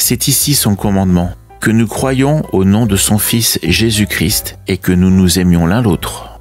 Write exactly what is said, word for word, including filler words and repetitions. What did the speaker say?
C'est ici son commandement, que nous croyions au nom de son Fils Jésus-Christ et que nous nous aimions l'un l'autre.